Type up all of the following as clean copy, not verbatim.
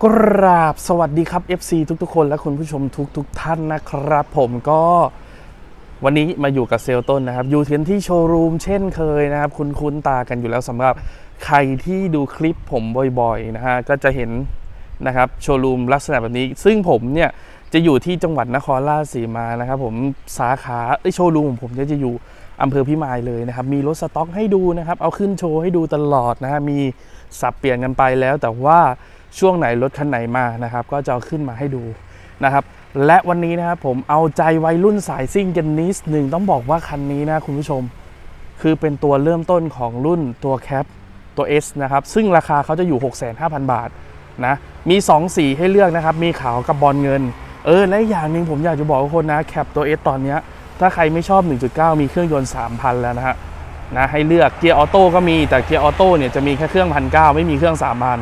กราบสวัสดีครับ FC ทุกๆคนและคุณผู้ชมทุกท่านนะครับผมก็วันนี้มาอยู่กับเซลต้นนะครับอยู่ที่โชว์รูมเช่นเคยนะครับคุ้นตากันอยู่แล้วสำหรับใครที่ดูคลิปผมบ่อยๆนะฮะก็จะเห็นนะครับโชว์รูมลักษณะแบบนี้ซึ่งผมเนี่ยจะอยู่ที่จังหวัดนครราชสีมานะครับผมสาขาโชว์รูมของผมจะอยู่อำเภอพิมายเลยนะครับมีรถสต็อกให้ดูนะครับเอาขึ้นโชว์ให้ดูตลอดนะฮะมีสับเปลี่ยนกันไปแล้วแต่ว่าช่วงไหนรถคันไหนมานะครับก็จะเอาขึ้นมาให้ดูนะครับและวันนี้นะครับผมเอาใจวัยรุ่นสายซิ่งกันนิดหนึ่งต้องบอกว่าคันนี้นะคุณผู้ชมคือเป็นตัวเริ่มต้นของรุ่นตัวแคปตัว S นะครับซึ่งราคาเขาจะอยู่ 65,000 บาทนะมี2สีให้เลือกนะครับมีขาวกับบอลเงินและอย่างหนึ่งผมอยากจะบอกทุกคนนะแคปตัว S ตอนนี้ถ้าใครไม่ชอบ 1.9 มีเครื่องยนต์ 3,000 แล้วนะให้เลือกเกียร์ออโต้ก็มีแต่เกียร์ออโต้เนี่ยจะมีแค่เครื่อง 1,900 ไม่มีเครื่อง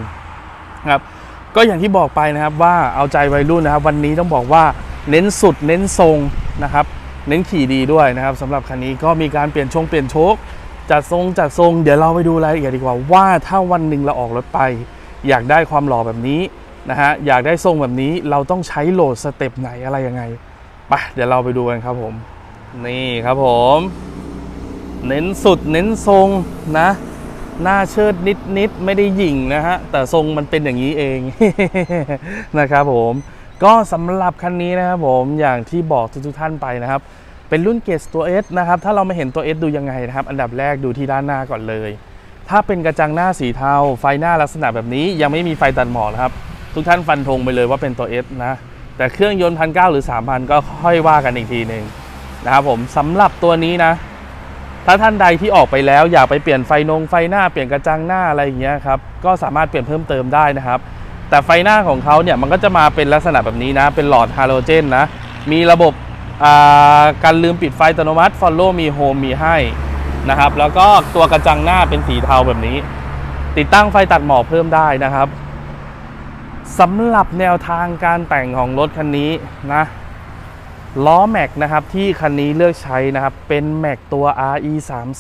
3,000 ครับก็อย่างที่บอกไปนะครับว่าเอาใจวัยรุ่นนะครับวันนี้ต้องบอกว่าเน้นสุดเน้นทรงนะครับเน้นขี่ดีด้วยนะครับสำหรับคันนี้ก็มีการเปลี่ยนโชคจัดทรงเดี๋ยวเราไปดูรายละเอียดดีกว่าว่าถ้าวันหนึ่งเราออกรถไปอยากได้ความหล่อแบบนี้นะฮะอยากได้ทรงแบบนี้เราต้องใช้โหลดสเต็ปไหนอะไรยังไงไปเดี๋ยวเราไปดูกันครับผมนี่ครับผมเน้นสุดเน้นทรงนะหน้าเชิดนิดไม่ได้หยิ่งนะฮะแต่ทรงมันเป็นอย่างนี้เอง นะครับผมก็สำหรับคันนี้นะครับผมอย่างที่บอกทุกท่านไปนะครับเป็นรุ่นเกรดตัว S นะครับถ้าเราไม่เห็นตัว S ดูยังไงนะครับอันดับแรกดูที่ด้านหน้าก่อนเลยถ้าเป็นกระจังหน้าสีเทาไฟหน้าลักษณะแบบนี้ยังไม่มีไฟตัดหมอกนะครับทุกท่านฟันธงไปเลยว่าเป็นตัว S นะแต่เครื่องยนต์ 1,900 หรือ 3,000 ก็ค่อยว่ากันอีกทีหนึ่งนะครับผมสำหรับตัวนี้นะถ้าท่านใดที่ออกไปแล้วอยากไปเปลี่ยนไฟหน้าเปลี่ยนกระจังหน้าอะไรอย่างเงี้ยครับก็สามารถเปลี่ยนเพิ่มเติมได้นะครับแต่ไฟหน้าของเขาเนี่ยมันก็จะมาเป็นลักษณะแบบนี้นะเป็นหลอดฮาโลเจนนะมีระบบการลืมปิดไฟอัตโนมัติ Follow Me Home มีให้นะครับแล้วก็ตัวกระจังหน้าเป็นสีเทาแบบนี้ติดตั้งไฟตัดหมอกเพิ่มได้นะครับสำหรับแนวทางการแต่งของรถคันนี้นะล้อแม็กนะครับที่คันนี้เลือกใช้นะครับเป็นแม็กตัว RE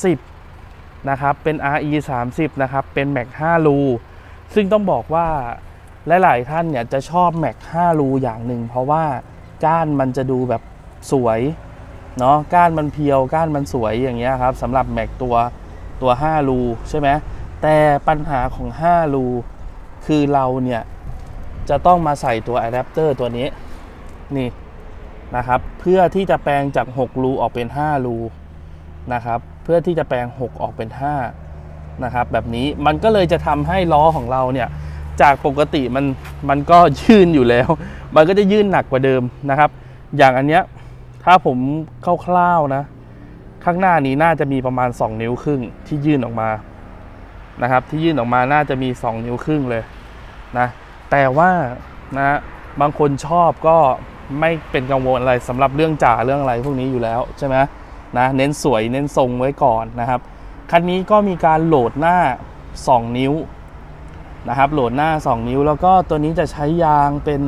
30นะครับเป็น RE 30นะครับเป็นแม็ก5รูซึ่งต้องบอกว่าหลายๆท่านเนี่ยจะชอบแม็ก5รูอย่างหนึ่งเพราะว่าก้านมันจะดูแบบสวยเนาะก้านมันเพียวก้านมันสวยอย่างเงี้ยครับสำหรับแม็กตัว5รูใช่ไหมแต่ปัญหาของ5รูคือเราเนี่ยจะต้องมาใส่ตัวอะแดปเตอร์ตัวนี้นี่นะครับเพื่อที่จะแปลงจาก6รูออกเป็น5รูนะครับเพื่อที่จะแปลง6ออกเป็น5นะครับแบบนี้มันก็เลยจะทำให้ล้อของเราเนี่ยจากปกติมันก็ยื่นอยู่แล้วมันก็จะยื่นหนักกว่าเดิมนะครับอย่างอันเนี้ยถ้าผมคร่าวๆนะข้างหน้านี้น่าจะมีประมาณ2 นิ้วครึ่งที่ยื่นออกมานะครับที่ยื่นออกมาน่าจะมี2 นิ้วครึ่งเลยนะแต่ว่านะบางคนชอบก็ไม่เป็นกังวลอะไรสำหรับเรื่องจ่าเรื่องอะไรพวกนี้อยู่แล้วใช่ไหมนะเน้นสวยเน้นทรงไว้ก่อนนะครับคันนี้ก็มีการโหลดหน้า2 นิ้วนะครับโหลดหน้า2 นิ้วแล้วก็ตัวนี้จะใช้ยางเป็น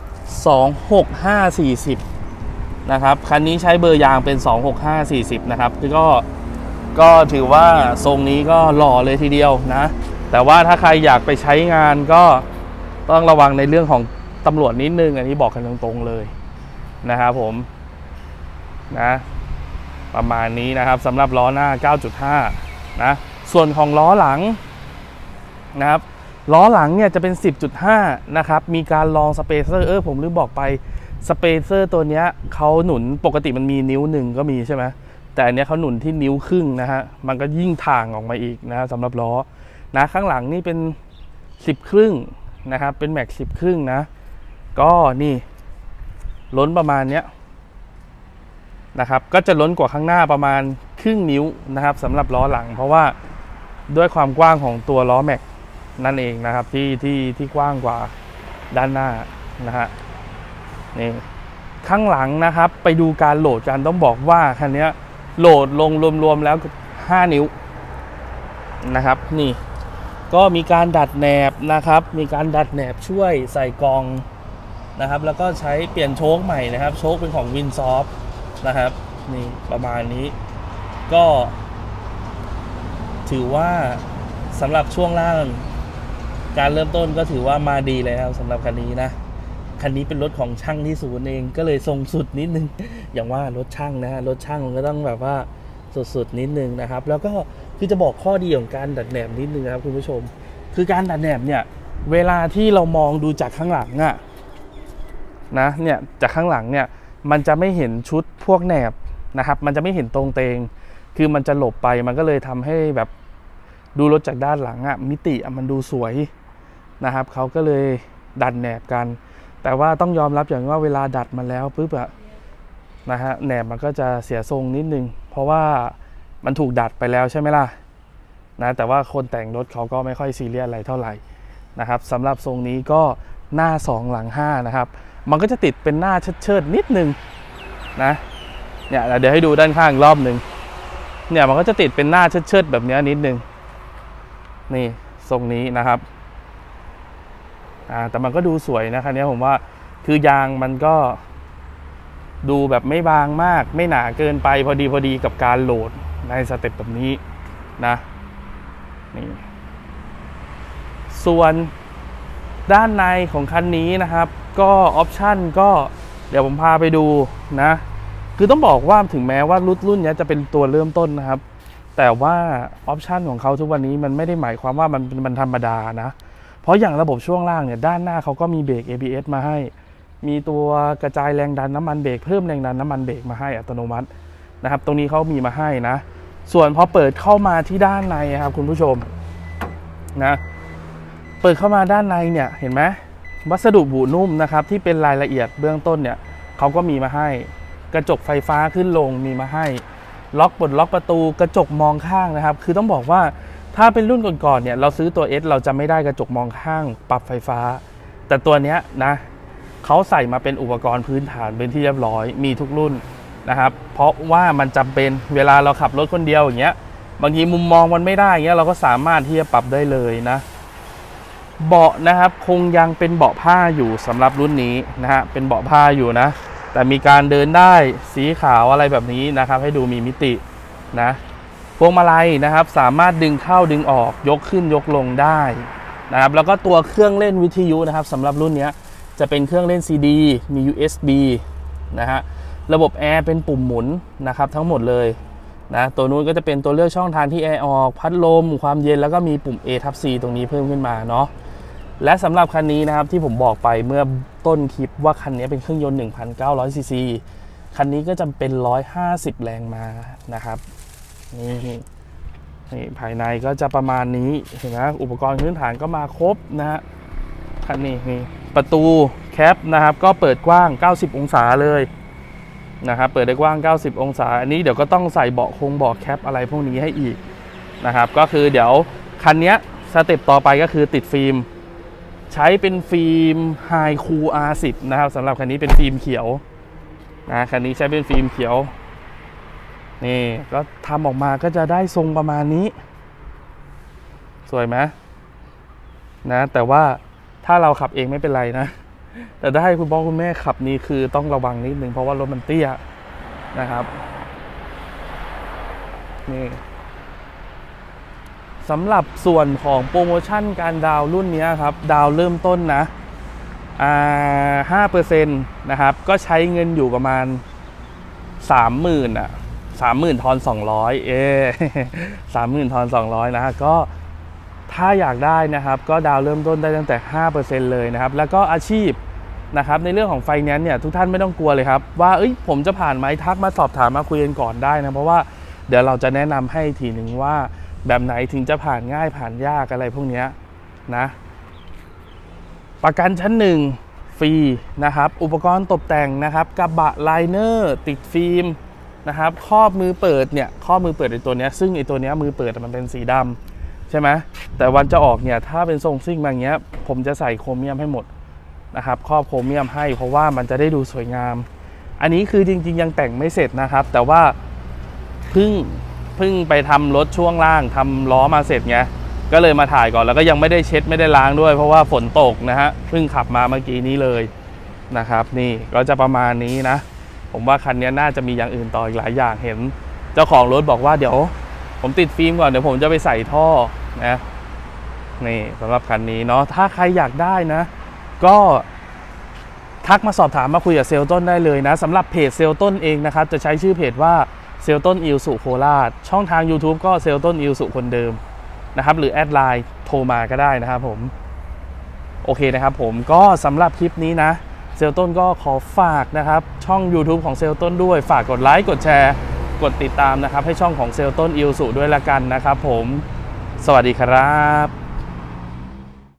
265/40นะครับคันนี้ใช้เบอร์ยางเป็น265/40นะครับก็ถือว่าทรงนี้ก็หล่อเลยทีเดียวนะแต่ว่าถ้าใครอยากไปใช้งานก็ต้องระวังในเรื่องของตำรวจนิดนึงอันนี้บอกกันตรงๆเลยนะครับผมนะประมาณนี้นะครับสำหรับล้อหน้า 9.5 นะส่วนของล้อหลังนะครับล้อหลังเนี่ยจะเป็น 10.5 นะครับมีการลองสเปเซอร์ผมลืมบอกไปสเปเซอร์ตัวนี้เขาหนุนปกติมันมีนิ้วหนึ่งก็มีใช่ไหมแต่อันนี้เขาหนุนที่นิ้วครึ่งนะฮะมันก็ยิ่งถ่างออกมาอีกนะสำหรับล้อนะข้างหลังนี่เป็น10 ครึ่งนะครับเป็นแม็ก10 ครึ่งนะก็นี่ล้นประมาณเนี้ยนะครับก็จะล้นกว่าข้างหน้าประมาณครึ่งนิ้วนะครับสำหรับล้อหลังเพราะว่าด้วยความกว้างของตัวล้อแม็กนั่นเองนะครับที่กว้างกว่าด้านหน้านะฮะนี่ข้างหลังนะครับไปดูการโหลดกันต้องบอกว่าคันนี้โหลดลงรวมๆแล้ว5 นิ้วนะครับนี่ก็มีการดัดแหนบนะครับมีการดัดแหนบช่วยใส่กองนะครับแล้วก็ใช้เปลี่ยนโชคใหม่นะครับโชคเป็นของวินซอฟนะครับนี่ประมาณนี้ก็ถือว่าสำหรับช่วงล่างการเริ่มต้นก็ถือว่ามาดีเลยครับสำหรับคันนี้นะคันนี้เป็นรถของช่างที่ศูนย์เองก็เลยทรงสุดนิดนึงอย่างว่ารถช่างนะฮะรถช่างมันก็ต้องแบบว่าสุดๆนิดนึงนะครับแล้วก็คือจะบอกข้อดีของการดัดแหนบนิดนึงครับคุณผู้ชมคือการดัดแหนบเนี่ยเวลาที่เรามองดูจากข้างหลังอะนะเนี่ยจากข้างหลังเนี่ยมันจะไม่เห็นชุดพวกแหนบนะครับมันจะไม่เห็นตรงเตงคือมันจะหลบไปมันก็เลยทำให้แบบดูรถจากด้านหลังอะมิติมันดูสวยนะครับเขาก็เลยดัดแหนบกันแต่ว่าต้องยอมรับอย่างว่าเวลาดัดมาแล้วปุ๊บอะนะฮะแหนบมันก็จะเสียทรงนิดนึงเพราะว่ามันถูกดัดไปแล้วใช่ไหมล่ะนะแต่ว่าคนแต่งรถเขาก็ไม่ค่อยซีเรียสอะไรเท่าไหร่นะครับสำหรับทรงนี้ก็หน้า2หลัง5นะครับมันก็จะติดเป็นหน้าเชิดๆนิดนึงนะเนี่ยเดี๋ยวให้ดูด้านข้างรอบหนึ่งเนี่ยมันก็จะติดเป็นหน้าเชิดๆแบบนี้นิดนึงนี่ทรงนี้นะครับแต่มันก็ดูสวยนะคันนี้ผมว่าคือยางมันก็ดูแบบไม่บางมากไม่หนาเกินไปพอดีกับการโหลดในสเต็ปแบบนี้นะนี่ส่วนด้านในของคันนี้นะครับก็ออปชั่นก็เดี๋ยวผมพาไปดูนะคือต้องบอกว่าถึงแม้ว่ารุ่นนี้จะเป็นตัวเริ่มต้นนะครับแต่ว่าออปชั่นของเขาทุกวันนี้มันไม่ได้หมายความว่ามันธรรมดานะเพราะอย่างระบบช่วงล่างเนี่ยด้านหน้าเขาก็มีเบรก ABS มาให้มีตัวกระจายแรงดันน้ำมันเบรกเพิ่มแรงดันน้ำมันเบรกมาให้อัตโนมัตินะครับตรงนี้เขามีมาให้นะส่วนพอเปิดเข้ามาที่ด้านในครับคุณผู้ชมนะเปิดเข้ามาด้านในเนี่ยเห็นไหมวัสดุบุนุ่มนะครับที่เป็นรายละเอียดเบื้องต้นเนี่ยเขาก็มีมาให้กระจกไฟฟ้าขึ้นลงมีมาให้ล็อกปลดล็อกประตูกระจกมองข้างนะครับคือต้องบอกว่าถ้าเป็นรุ่นก่อนๆเนี่ยเราซื้อตัว S เราจะไม่ได้กระจกมองข้างปรับไฟฟ้าแต่ตัวเนี้ยนะเขาใส่มาเป็นอุปกรณ์พื้นฐานเป็นที่เรียบร้อยมีทุกรุ่นนะครับเพราะว่ามันจำเป็นเวลาเราขับรถคนเดียวอย่างเงี้ยบางทีมุมมองมันไม่ได้เงี้ยเราก็สามารถที่จะปรับได้เลยนะเบาะนะครับคงยังเป็นเบาะผ้าอยู่สำหรับรุ่นนี้นะฮะเป็นเบาะผ้าอยู่นะแต่มีการเดินได้สีขาวอะไรแบบนี้นะครับให้ดูมีมิตินะพวงมาลัยนะครับสามารถดึงเข้าดึงออกยกขึ้นยกลงได้นะครับแล้วก็ตัวเครื่องเล่นวิทยุนะครับสำหรับรุ่นนี้จะเป็นเครื่องเล่น CD มี USB นะฮะระบบแอร์เป็นปุ่มหมุนนะครับทั้งหมดเลยนะตัวนู้นก็จะเป็นตัวเลือกช่องทางที่แอร์ออกพัดลมความเย็นแล้วก็มีปุ่ม A/C ตรงนี้เพิ่มขึ้นมาเนาะและสำหรับคันนี้นะครับที่ผมบอกไปเมื่อต้นคลิปว่าคันนี้เป็นเครื่องยนต์ 1,900 ซีซีคันนี้ก็จะเป็น150 แรงม้านะครับนี่ภายในก็จะประมาณนี้เห็นไหมอุปกรณ์พื้นฐานก็มาครบนะฮะคันนี้นี่ประตูแคปนะครับก็เปิดกว้าง90องศาเลยนะครับเปิดได้กว้าง90องศาอันนี้เดี๋ยวก็ต้องใส่เบาะแคปอะไรพวกนี้ให้อีกนะครับก็คือเดี๋ยวคันนี้สเต็ปต่อไปก็คือติดฟิล์มใช้เป็นฟิล์ม High Cool R10 นะครับสำหรับคันนี้เป็นฟิล์มเขียวนะคันนี้ใช้เป็นฟิล์มเขียวนี่ก็ทำออกมาก็จะได้ทรงประมาณนี้สวยไหมนะแต่ว่าถ้าเราขับเองไม่เป็นไรนะแต่ถ้าให้คุณพ่อคุณแม่ขับนี่คือต้องระวังนิดนึงเพราะว่ารถมันเตี้ยนะครับนี่สำหรับส่วนของโปรโมชั่นการดาวรุ่นนี้ครับดาวเริ่มต้นนะ5% นะครับก็ใช้เงินอยู่ประมาณ 30,000 อ่ะ 30,000 ทอน200 30,000 ทอน200นะก็ถ้าอยากได้นะครับก็ดาวเริ่มต้นได้ตั้งแต่ 5% เลยนะครับแล้วก็อาชีพนะครับในเรื่องของไฟแนนซ์เนี่ยทุกท่านไม่ต้องกลัวเลยครับว่าผมจะผ่านไหมทักมาสอบถามมาคุยกันก่อนได้นะเพราะว่าเดี๋ยวเราจะแนะนำให้ทีหนึ่งว่าแบบไหนถึงจะผ่านง่ายผ่านยากอะไรพวกนี้นะประกันชั้น1ฟรีนะครับอุปกรณ์ตกแต่งนะครับกระบะไลเนอร์ติดฟิล์มนะครับครอบมือเปิดเนี่ยครอบมือเปิดในตัวนี้ซึ่งไอตัวนี้มือเปิดมันเป็นสีดำใช่ไหมแต่วันจะออกเนี่ยถ้าเป็นทรงซิ่งแบบนี้ผมจะใส่โครเมียมให้หมดนะครับครอบโครเมียมให้เพราะว่ามันจะได้ดูสวยงามอันนี้คือจริงๆยังแต่งไม่เสร็จนะครับแต่ว่าเพิ่งไปทำรถช่วงล่างทำล้อมาเสร็จไงก็เลยมาถ่ายก่อนแล้วก็ยังไม่ได้เช็ดไม่ได้ล้างด้วยเพราะว่าฝนตกนะฮะเพิ่งขับมาเมื่อกี้นี้เลยนะครับนี่ก็จะประมาณนี้นะผมว่าคันนี้น่าจะมีอย่างอื่นต่ออีกหลายอย่างเห็นเจ้าของรถบอกว่าเดี๋ยวผมติดฟิล์มก่อนเดี๋ยวผมจะไปใส่ท่อนะนี่สำหรับคันนี้เนาะถ้าใครอยากได้นะก็ทักมาสอบถามมาคุยกับเซลล์ต้นได้เลยนะสำหรับเพจเซลล์ต้นเองนะครับจะใช้ชื่อเพจว่าเซลล์ต้นอิลสุโคราชช่องทาง YouTube ก็เซลล์ต้นอิลสุคนเดิมนะครับหรือแอดไลน์โทรมาก็ได้นะครับผมโอเคนะครับผมก็สำหรับคลิปนี้นะเซลล์ต้นก็ขอฝากนะครับช่อง YouTube ของเซลล์ต้นด้วยฝากกดไลค์กดแชร์กดติดตามนะครับให้ช่องของเซลล์ต้นอิลสุด้วยละกันนะครับผมสวัสดีครับ